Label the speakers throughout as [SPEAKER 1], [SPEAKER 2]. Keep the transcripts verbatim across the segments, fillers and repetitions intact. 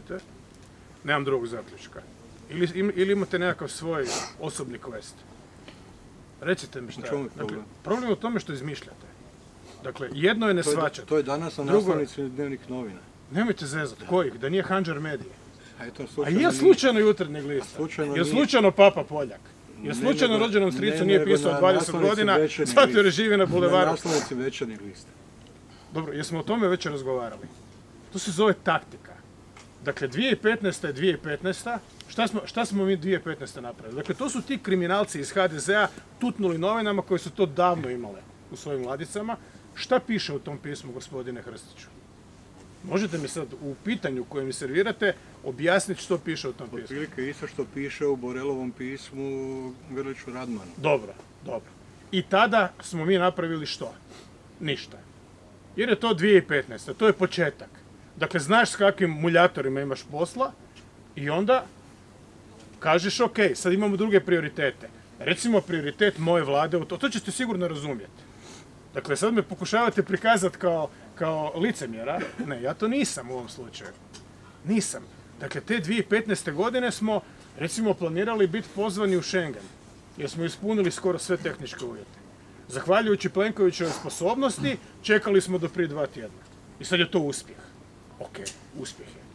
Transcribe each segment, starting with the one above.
[SPEAKER 1] tvrdite. Nemam drugog zaključka. Ili, ili imate nekakav svoj osobni quest. Recite mi šta je.
[SPEAKER 2] Dakle,
[SPEAKER 1] problem? problem je u tome što izmišljate. Dakle, jedno je ne shvaćati.
[SPEAKER 2] To je danas na naslovnici dnevnih novina.
[SPEAKER 1] Nemojte zezati. Kojih? Da nije Handžar Medije.
[SPEAKER 2] A, eto,
[SPEAKER 1] A je slučajno Jutarnjeg lista? Je slučajno Papa Poljak? Je slučajno rođenom stricu nije pisao dvadeset godina, zato jer živi na bulevaru?
[SPEAKER 2] Na naslovnici Večernjeg lista.
[SPEAKER 1] Dobro, jesmo o tome već razgovarali? To se zove taktika. Dakle, dvije tisuće petnaesta je dvije tisuće petnaesta. Šta smo, šta smo mi dvije tisuće petnaeste napravili? Dakle, to su ti kriminalci iz ha de zea tutnuli novinama koji su to davno imale u svojim ladicama. Šta piše u tom pismu, gospodine Hrstiću? Možete mi sad u pitanju koje mi servirate objasniti što piše u tom pismu?
[SPEAKER 2] Otprilike isto što piše u Borellovom pismu Grliću Radmanu.
[SPEAKER 1] Dobro, dobro. I tada smo mi napravili što? Ništa. Jer je to dvije tisuće petnaesta. To je početak. Dakle, znaš s kakvim muljatorima imaš posla i onda kažeš ok, sad imamo druge prioritete. Recimo prioritet moje vlade, to, to ćete sigurno razumjeti. Dakle, sad me pokušavate prikazati kao, kao licemjera. Ne, ja to nisam u ovom slučaju. Nisam. Dakle, te dvije tisuće petnaeste godine smo, recimo, planirali biti pozvani u Schengen. Jer smo ispunili skoro sve tehničke uvjete. Zahvaljujući Plenkovićevoj sposobnosti, čekali smo do prije dva tjedna. I sad je to uspjeh. Ok, uspjeh je.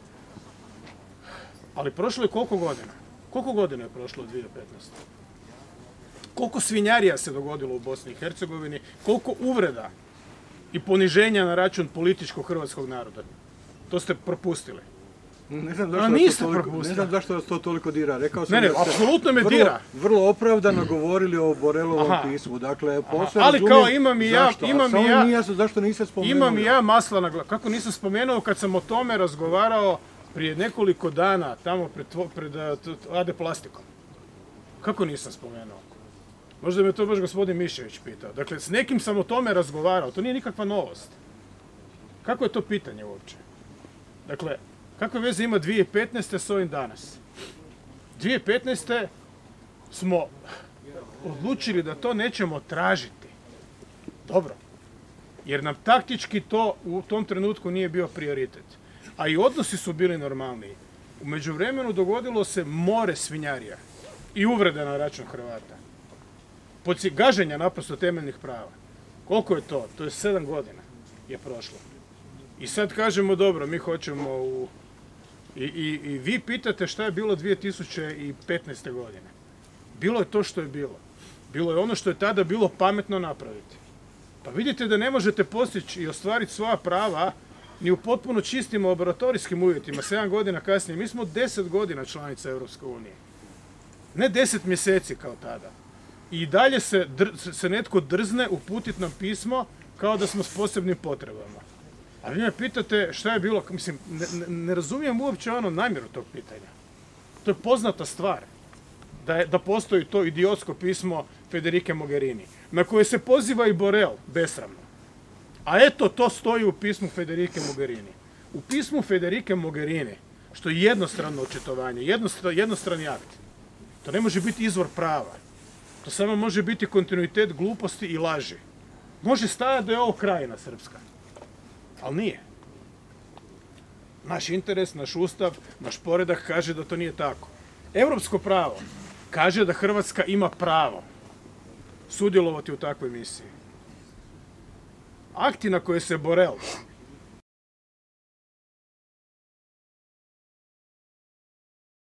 [SPEAKER 1] Ali prošlo je koliko godina? Koliko godina je prošlo od dvije tisuće petnaeste? Koliko svinjarija se dogodilo u Bosni i Hercegovini, koliko uvreda i poniženja na račun političkog hrvatskog naroda. To ste propustili.
[SPEAKER 2] Ne znam zašto, vas to, toliko, ne znam zašto vas to toliko dira. Rekao sam
[SPEAKER 1] ne, ne,
[SPEAKER 2] da
[SPEAKER 1] apsolutno me
[SPEAKER 2] vrlo,
[SPEAKER 1] dira.
[SPEAKER 2] Vrlo opravdano govorili o Borellovom Aha. pismu. Dakle, posve
[SPEAKER 1] ali kao imam i ja,
[SPEAKER 2] zašto,
[SPEAKER 1] imam i ja,
[SPEAKER 2] jasno, zašto nisam spomenuo?
[SPEAKER 1] Imam i ja masla na glavi. Kako nisam spomenuo kad sam o tome razgovarao prije nekoliko dana tamo pred, pred A D plastikom? Kako nisam spomenuo? Možda me to baš gospodin Mišević pitao. Dakle, s nekim sam o tome razgovarao. To nije nikakva novost. Kako je to pitanje uopće? Dakle, kakve veze ima dvije tisuće petnaeste s ovim danas? dvije tisuće petnaeste smo odlučili da to nećemo tražiti. Dobro. Jer nam taktički to u tom trenutku nije bio prioritet. A i odnosi su bili normalniji. U međuvremenu dogodilo se more svinjarija i uvrede na račun Hrvata. Gaženja naprosto temeljnih prava. Koliko je to? To je sedam godina je prošlo. I sad kažemo dobro, mi hoćemo u... I, i, i vi pitate šta je bilo dvije tisuće petnaeste godine. Bilo je to što je bilo. Bilo je ono što je tada bilo pametno napraviti. Pa vidite da ne možete postići i ostvariti svoja prava ni u potpuno čistim laboratorijskim uvjetima, sedam godina kasnije. Mi smo deset godina članica Europske unije. Ne deset mjeseci kao tada. I dalje se, dr, se netko drzne uputiti nam pismo kao da smo s posebnim potrebama. A vi me pitate šta je bilo, mislim, ne, ne, ne razumijem uopće ono namjeru tog pitanja. To je poznata stvar. Da, je, da postoji to idiotsko pismo Federike Mogherini, na koje se poziva i Borel, besramno. A eto, to stoji u pismu Federike Mogherini. U pismu Federike Mogherini, što je jednostrano očitovanje, jednostran, jednostrani akt, to ne može biti izvor prava. To samo može biti kontinuitet gluposti i laži. Može stajati da je ovo krajina srpska. Ali nije. Naš interes, naš ustav, naš poredak kaže da to nije tako. Europsko pravo kaže da Hrvatska ima pravo sudjelovati u takvoj misiji. Akti na koje se Borel